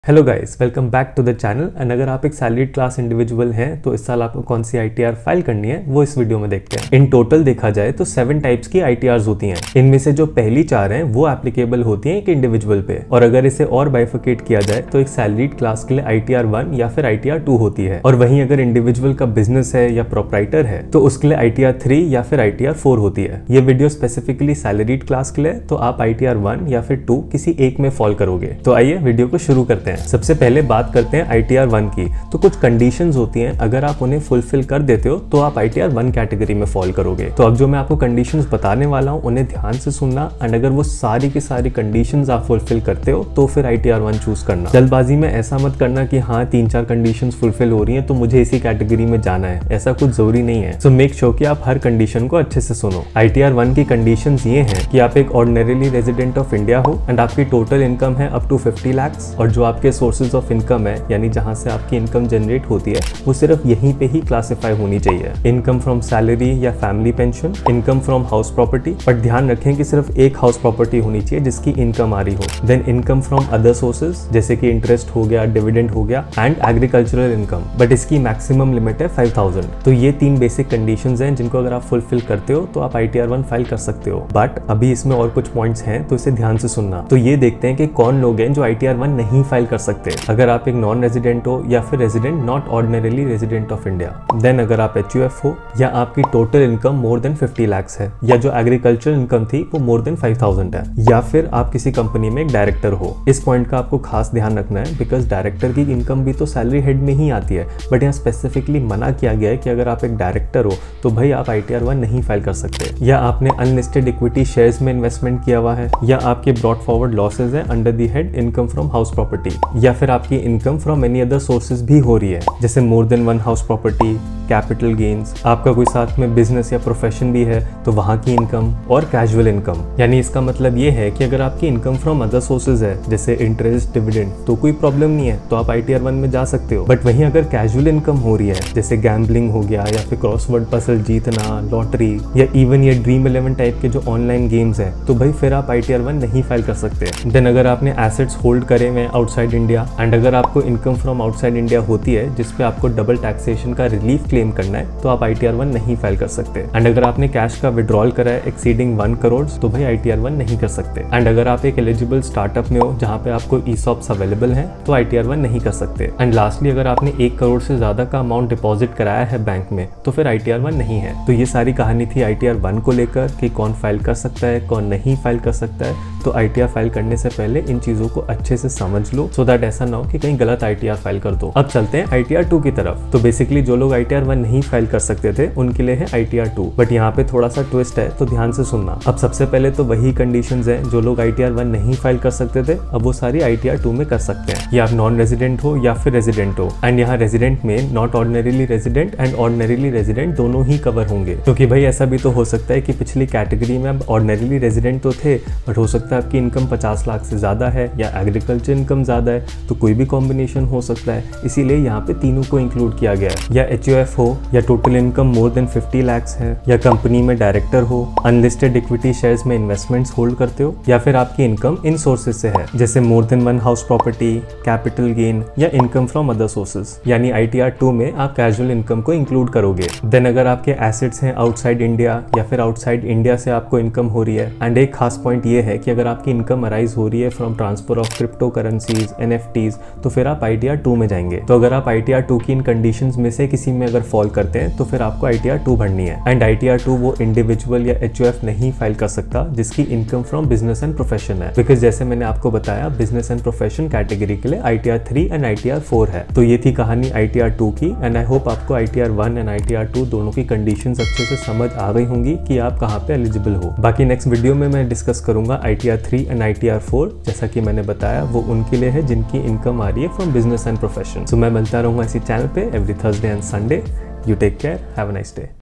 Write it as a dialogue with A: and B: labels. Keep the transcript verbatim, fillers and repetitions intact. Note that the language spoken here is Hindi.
A: Hello guys, welcome back to the channel. And अगर आप एक सैलरीड क्लास इंडिविजुअल हैं तो इस साल आपको कौन सी आईटीआर फाइल करनी है वो इस वीडियो में देखते हैं। इन टोटल देखा जाए तो सेवन टाइप्स की आईटीआर्स होती हैं। इनमें से जो पहली चार हैं वो एप्लीकेबल होती हैं एक इंडिविजुअल पे, और अगर इसे और बाइफिकेट किया जाए तो एक सैलरीड क्लास के लिए आईटीआर वन या फिर आईटीआर टू होती है, और वहीं अगर इंडिविजुअल का बिजनेस है या प्रोप्राइटर है तो उसके लिए आईटीआर थ्री या फिर आईटीआर फोर होती है। ये वीडियो स्पेसिफिकली सैलरीड क्लास के लिए, तो आप आईटीआर वन या फिर टू किसी एक में फॉल करोगे। तो आइए वीडियो को शुरू करते हैं। सबसे पहले बात करते हैं आईटीआर वन की। तो कुछ कंडीशंस होती हैं, अगर आप उन्हें फुलफिल कर देते हो तो आप आईटीआर वन कैटेगरी में फॉल करोगे। तो अब जो मैं आपको कंडीशंस बताने वाला हूं उन्हें ध्यान से सुनना, एंड अगर वो सारी की सारी कंडीशंस आप फुलफिल करते हो तो फिर आईटीआर वन चूज करना। जल्दबाजी में ऐसा मत करना कि हाँ तीन चार कंडीशंस फुलफिल हो रही हैं तो मुझे इसी कैटेगरी में जाना है, ऐसा कुछ जरूरी नहीं है। सो मेक श्योर कि आप हर कंडीशन को अच्छे से सुनो। आईटीआर वन की कंडीशंस ये हैं कि आप एक ऑर्डिनरीली रेजिडेंट ऑफ इंडिया हो एंड आपकी टोटल इनकम है अप टू फिफ्टी लैक्स, और जो आपके सोर्सेज ऑफ इनकम है यानी जहां से आपकी इनकम जनरेट होती है वो सिर्फ यहीं पे ही क्लासिफाई होनी चाहिए। इनकम फ्रॉम सैलरी या family pension, income from house property, but ध्यान रखें कि सिर्फ एक हाउस प्रॉपर्टी होनी चाहिए जिसकी इनकम आ रही हो। Then income from other sources जैसे कि इंटरेस्ट हो गया, डिविडेंड हो गया, एंड एग्रीकल्चरल इनकम, बट इसकी मैक्सिमम लिमिट है फाइव थाउजेंड। तो ये तीन बेसिक कंडीशंस हैं जिनको अगर आप फुलफिल करते हो तो आप आईटीआर वन फाइल कर सकते हो। बट अभी इसमें और कुछ पॉइंट्स हैं तो इसे ध्यान से सुनना। तो ये देखते हैं कि कौन लोग हैं जो आईटीआर वन नहीं फाइल कर सकते। अगर आप एक नॉन रेजिडेंट हो या फिर resident not ordinarily resident of India, then अगर आप एचयूएफ हो, या आपकी total income more than fifty lakhs है, या जो एग्रीकल्चरल इनकम थी वो मोर देन फाइव थाउजेंड है, या फिर आप किसी कंपनी में एक डायरेक्टर हो। इस पॉइंट का आपको खास ध्यान रखना है बिकॉज डायरेक्टर की इनकम भी तो सैलरी हेड में ही आती है, बट यहाँ स्पेसिफिकली मना किया गया है कि अगर आप एक डायरेक्टर हो तो भाई आप आईटीआर वन नहीं फाइल कर सकते। या आपने अनलिस्टेड इक्विटी शेयर्स में इन्वेस्टमेंट किया हुआ है, या आपके ब्रॉड फॉरवर्ड लॉसेज है under the head income from house property, या फिर आपकी income from any other sources भी हो रही है जैसे more than one house property, capital gains, आपका कोई साथ में बिजनेस या प्रोफेशन भी है तो वहां की इनकम, और कैजुअल इनकम। यानी इसका मतलब ये है कि अगर आपकी इनकम फ्रॉम अदर सोर्सेज है जैसे इंटरेस्ट, डिविडेंड, तो कोई प्रॉब्लम नहीं है, तो आप आईटीआर वन में जा सकते हो। बट वहीं अगर कैजुअल इनकम हो रही है जैसे गैम्बलिंग हो गया, या फिर क्रॉसवर्ड पजल जीतना, लॉटरी, या इवन ये ड्रीम इलेवन टाइप के जो ऑनलाइन गेम्स है, तो भाई फिर आप आईटीआर वन नहीं फाइल कर सकते। देन अगर आपने एसेट्स होल्ड करे हुए आउटसाइड इंडिया, एंड अगर आपको इनकम फ्रॉम आउटसाइड इंडिया होती है जिसपे आपको डबल टैक्सेशन का रिलीफ क्लेम करना है तो आप आईटीआर वन नहीं फाइल कर सकते। एंड अगर आपने कैश का विड्रॉल करा है एक्सीडिंग वन करोड़ तो भाई आईटीआर वन नहीं कर सकते। एंड अगर आप एक एलिजिबल स्टार्टअप में हो जहां पे आपको ईसॉप्स अवेलेबल हैं तो आईटीआर वन नहीं कर सकते। एंड लास्टली अगर आपने एक करोड़ से ज्यादा का अमाउंट डिपॉजिट कराया है बैंक में तो फिर आईटीआर वन नहीं है। तो ये सारी कहानी थी आईटीआर वन को लेकर कि कौन फाइल कर सकता है, कौन नहीं फाइल कर सकता है। तो आईटीआर फाइल करने से पहले इन चीजों को अच्छे से समझ लो सो दैट ऐसा ना हो कि कहीं गलत आईटीआर फाइल कर दो। अब चलते हैं आईटीआर टू की तरफ। तो बेसिकली जो लोग आईटीआर वन नहीं फाइल कर सकते थे उनके लिए है आईटीआर टू, बट यहाँ पे थोड़ा सा ट्विस्ट है तो ध्यान से सुनना। अब सबसे पहले तो वही कंडीशंस हैं जो लोग आईटीआर वन नहीं फाइल कर सकते थे, अब वो सारी आईटीआर टू में कर सकते हैं। या आप नॉन रेजिडेंट हो या फिर रेजिडेंट हो, एंड यहाँ रेजिडेंट में not ordinarily resident and ordinarily resident दोनों ही कवर होंगे, क्योंकि भाई ऐसा भी तो हो सकता है कि पिछली कैटेगरी में आप ऑर्डिनरीली रेजिडेंट तो थे बट हो सकता है आपकी इनकम पचास लाख से ज्यादा है या एग्रीकल्चर इनकम ज्यादा है, तो कोई भी कॉम्बिनेशन हो सकता है, इसीलिए यहाँ पे तीनों को इंक्लूड किया गया है। या एचयूएफ हो, या total income more than fifty lakhs है, या कंपनी में डायरेक्टर हो, अनलिस्टेड इक्विटी शेयर्स में इन्वेस्टमेंट्स होल्ड करते हो, या फिर आपकी इनकम इन सोर्सेज से है जैसे more than one house property, capital gain, या इनकम फ्रॉम अदर सोर्सेज। यानी आईटीआर टू में आप कैजुअल इनकम को इंक्लूड करोगे। देन अगर आपके एसेट्स हैं आउटसाइड इंडिया या फिर आउटसाइड इंडिया से आपको इनकम हो रही है, एंड एक खास पॉइंट ये है कि अगर आपकी इनकम अराइज हो रही है from transfer of cryptocurrencies, NFTs, तो फिर आप आईटीआर टू में जाएंगे। तो अगर आप आईटीआर टू की इन कंडीशंस में से किसी में अगर फॉल करते हैं तो फिर आपको आईटीआर टू भरनी है। एंड आईटीआर टू वो इंडिविजुअल या एचयूएफ नहीं फाइल कर सकता जिसकी income from business and profession है, बिकॉज जैसे मैंने आपको बताया बिजनेस एंड प्रोफेशन कैटेगरी के लिए ITR three and ITR four है। तो ये थी कहानी आईटीआर टू की, एंड आई होप आपको ITR one and ITR two दोनों की कंडीशंस अच्छे से समझ आ गई होंगी कि आप कहाँ पे एलिजिबल हो। बाकी नेक्स्ट वीडियो में मैं डिस्कस करूंगा ITR three and ITR four, जैसा कि मैंने बताया वो उनके लिए है जिनकी इनकम आ रही है from business and profession. So मैं मिलता रहूंगा इसी चैनल पे every Thursday and Sunday. You take care, have a nice day.